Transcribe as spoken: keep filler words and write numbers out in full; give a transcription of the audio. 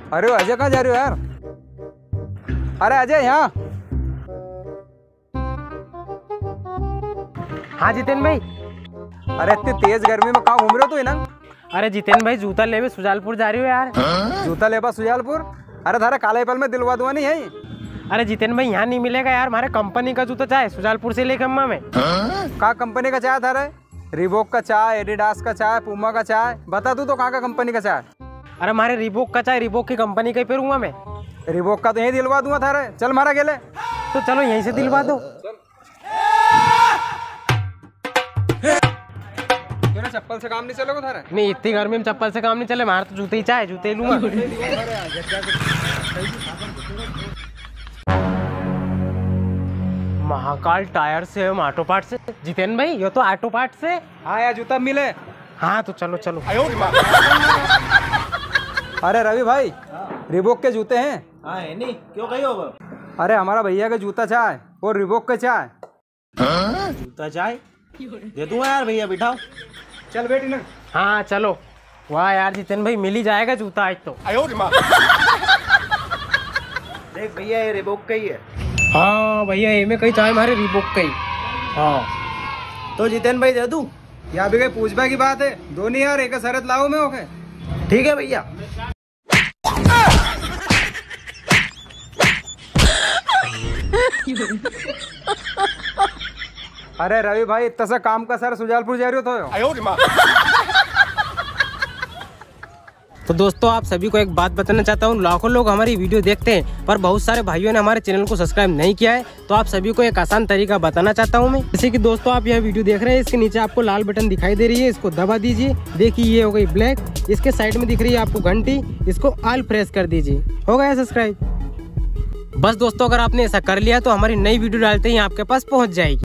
अरे अजय कहाँ जा रहे हो यार? अरे अजय यहाँ। हाँ जितेन भाई। अरे इतनी तेज गर्मी में कहाँ घूम रहे हो तू ना? अरे जितेन भाई जूता लेवे सुजालपुर जा रही हो यार। जूता लेबा सुजालपुर? अरे थारे काले पल में दिलवा दुआ नहीं है? अरे जितेन भाई यहाँ नहीं मिलेगा यार, हमारे कंपनी का जूता चाहे सुजालपुर से लेके अम्मा में। कहाँ कंपनी का चाय थारे? रिबोक का चाय, एडिडास का चाय, पूमा का चाय, बता तू तो कहाँ का कंपनी का चाय? अरे हमारे रिबोक का चाहे रिबोक की कंपनी का ही पेरूंगा मैं। रिबोक का तो यही दिलवा दूंगा थारे, चल मारा गेले। तो चलो यहीं से दिलवा दो। तेरा चप्पल से काम नहीं चलेगा थारे? नहीं इतनी गर्मी में चप्पल से काम नहीं चले, हमारा तो जूते ही चाहे, जूते ही लूंगा। महाकाल टायर से हम ऑटो पार्ट से। जितेन भाई ये तो ऑटो पार्ट से। हाँ यार जूता मिले। हाँ तो चलो चलो। अरे रवि भाई, रिबोक के जूते हैं? हाँ है नहीं, क्यों कही होगा? अरे हमारा भैया का जूता चाय और रिबोक का चाय। जूता चाय दे दूंगा यार, भैया बिठाओ। चल बेटी ना। हाँ चलो। वाह यार जितेन भाई मिल ही जाएगा जूता आज तो। देख भैया ये रिबोक का ही है। हाँ भैया ये में कहीं चाहे हमारे रिबोक का ही। हाँ तो जितेन भाई दे दूं? यहाँ भी कहीं पूछबा की बात है, दो नहीं यार, एक शरत लाओ में ओके। ठीक है भैया। अरे रवि भाई इतना सा काम का सर सुजालपुर जा रहे हो तो? तो दोस्तों आप सभी को एक बात बताना चाहता हूँ, लाखों लोग हमारी वीडियो देखते हैं पर बहुत सारे भाइयों ने हमारे चैनल को सब्सक्राइब नहीं किया है। तो आप सभी को एक आसान तरीका बताना चाहता हूँ मैं। जैसे कि दोस्तों आप यह वीडियो देख रहे हैं, इसके नीचे आपको लाल बटन दिखाई दे रही है, इसको दबा दीजिए। देखिए ये हो गई ब्लैक। इसके साइड में दिख रही है आपको घंटी, इसको ऑल प्रेस कर दीजिए। हो गया सब्सक्राइब। बस दोस्तों अगर आपने ऐसा कर लिया तो हमारी नई वीडियो डालते ही आपके पास पहुँच जाएगी।